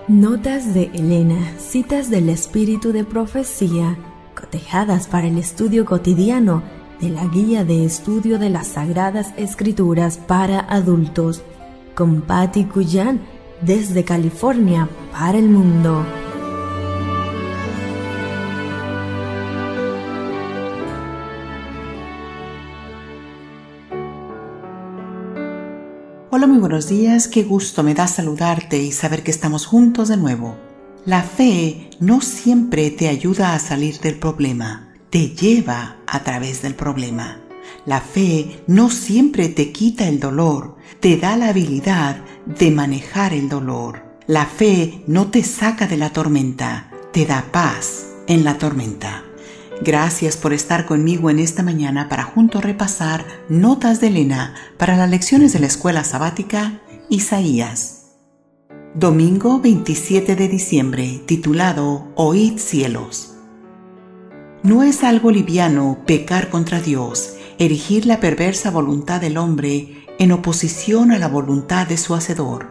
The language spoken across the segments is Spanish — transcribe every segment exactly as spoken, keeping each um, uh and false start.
Notas de Elena, citas del espíritu de profecía, cotejadas para el estudio cotidiano de la Guía de Estudio de las Sagradas Escrituras para Adultos, con Patti Cuyan, desde California para el mundo. Hola, muy buenos días, qué gusto me da saludarte y saber que estamos juntos de nuevo. La fe no siempre te ayuda a salir del problema, te lleva a través del problema. La fe no siempre te quita el dolor, te da la habilidad de manejar el dolor. La fe no te saca de la tormenta, te da paz en la tormenta. Gracias por estar conmigo en esta mañana para juntos repasar Notas de Elena para las lecciones de la Escuela Sabática Isaías. Domingo veintisiete de diciembre, titulado Oíd cielos. No es algo liviano pecar contra Dios, erigir la perversa voluntad del hombre en oposición a la voluntad de su Hacedor.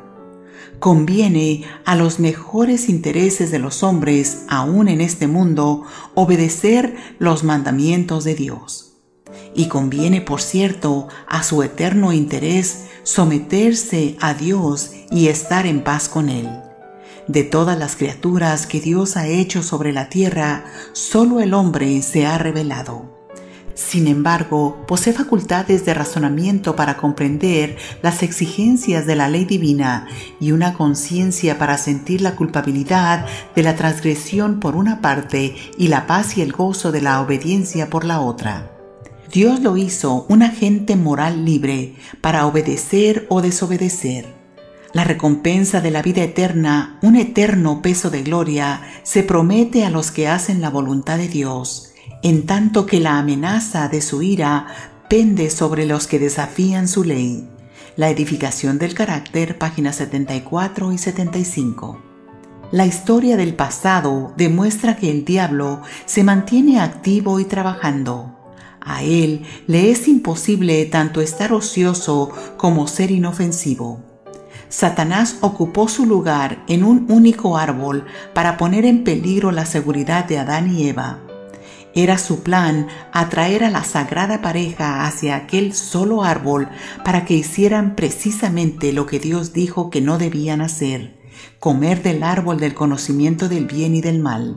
Conviene a los mejores intereses de los hombres, aún en este mundo, obedecer los mandamientos de Dios. Y conviene, por cierto, a su eterno interés someterse a Dios y estar en paz con Él. De todas las criaturas que Dios ha hecho sobre la tierra, solo el hombre se ha revelado. Sin embargo, posee facultades de razonamiento para comprender las exigencias de la ley divina y una conciencia para sentir la culpabilidad de la transgresión por una parte y la paz y el gozo de la obediencia por la otra. Dios lo hizo un agente moral libre para obedecer o desobedecer. La recompensa de la vida eterna, un eterno peso de gloria, se promete a los que hacen la voluntad de Dios, en tanto que la amenaza de su ira pende sobre los que desafían su ley. La edificación del carácter, páginas setenta y cuatro y setenta y cinco. La historia del pasado demuestra que el diablo se mantiene activo y trabajando. A él le es imposible tanto estar ocioso como ser inofensivo. Satanás ocupó su lugar en un único árbol para poner en peligro la seguridad de Adán y Eva. Era su plan atraer a la sagrada pareja hacia aquel solo árbol para que hicieran precisamente lo que Dios dijo que no debían hacer: comer del árbol del conocimiento del bien y del mal.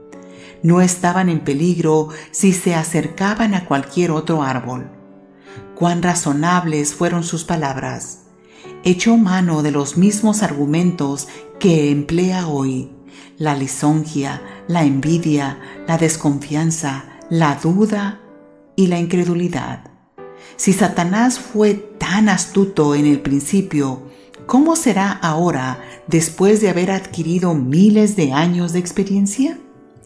No estaban en peligro si se acercaban a cualquier otro árbol. Cuán razonables fueron sus palabras. Echó mano de los mismos argumentos que emplea hoy: la lisonjia, la envidia, la desconfianza, la duda y la incredulidad. Si Satanás fue tan astuto en el principio, ¿cómo será ahora después de haber adquirido miles de años de experiencia?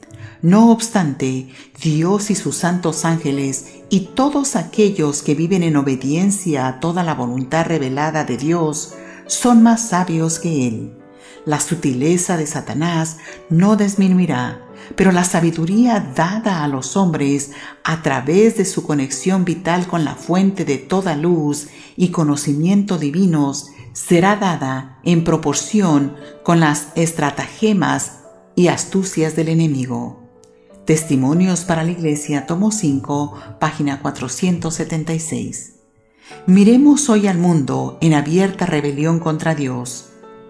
No obstante, Dios y sus santos ángeles y todos aquellos que viven en obediencia a toda la voluntad revelada de Dios son más sabios que Él. La sutileza de Satanás no disminuirá, pero la sabiduría dada a los hombres a través de su conexión vital con la fuente de toda luz y conocimiento divinos será dada en proporción con las estratagemas y astucias del enemigo. Testimonios para la Iglesia, tomo cinco, página cuatrocientos setenta y seis. Miremos hoy al mundo en abierta rebelión contra Dios.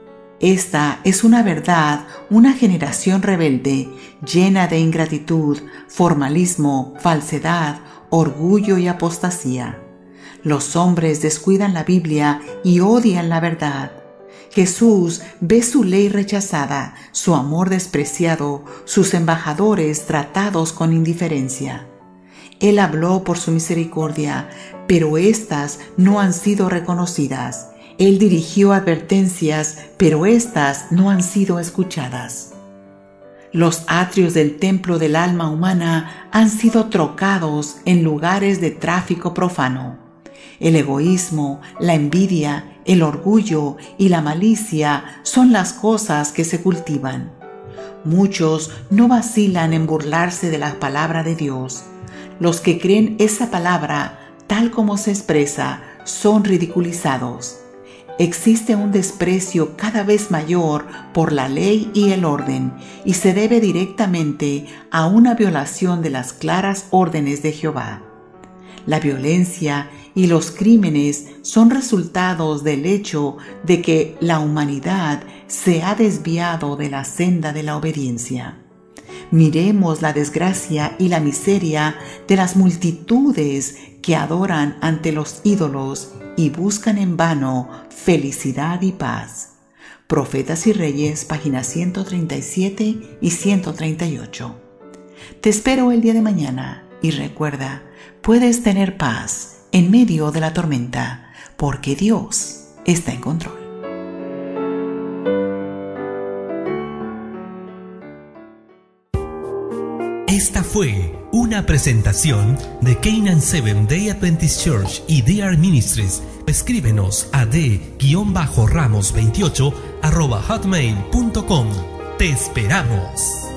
Esta es una verdad, una generación rebelde, llena de ingratitud, formalismo, falsedad, orgullo y apostasía. Los hombres descuidan la Biblia y odian la verdad. Jesús ve su ley rechazada, su amor despreciado, sus embajadores tratados con indiferencia. Él habló por su misericordia, pero éstas no han sido reconocidas. Él dirigió advertencias, pero éstas no han sido escuchadas. Los atrios del templo del alma humana han sido trocados en lugares de tráfico profano. El egoísmo, la envidia, el orgullo y la malicia son las cosas que se cultivan. Muchos no vacilan en burlarse de la palabra de Dios. Los que creen esa palabra tal como se expresa son ridiculizados. Existe un desprecio cada vez mayor por la ley y el orden, y se debe directamente a una violación de las claras órdenes de Jehová. La violencia y los crímenes son resultados del hecho de que la humanidad se ha desviado de la senda de la obediencia. Miremos la desgracia y la miseria de las multitudes que adoran ante los ídolos y buscan en vano felicidad y paz. Profetas y Reyes, páginas ciento treinta y siete y ciento treinta y ocho. Te espero el día de mañana y recuerda, puedes tener paz en medio de la tormenta, porque Dios está en control. Esta fue una presentación de Canaan Seventh Day Adventist Church y D R Ministries. Escríbenos a d ramos veintiocho arroba hotmail punto com. Te esperamos.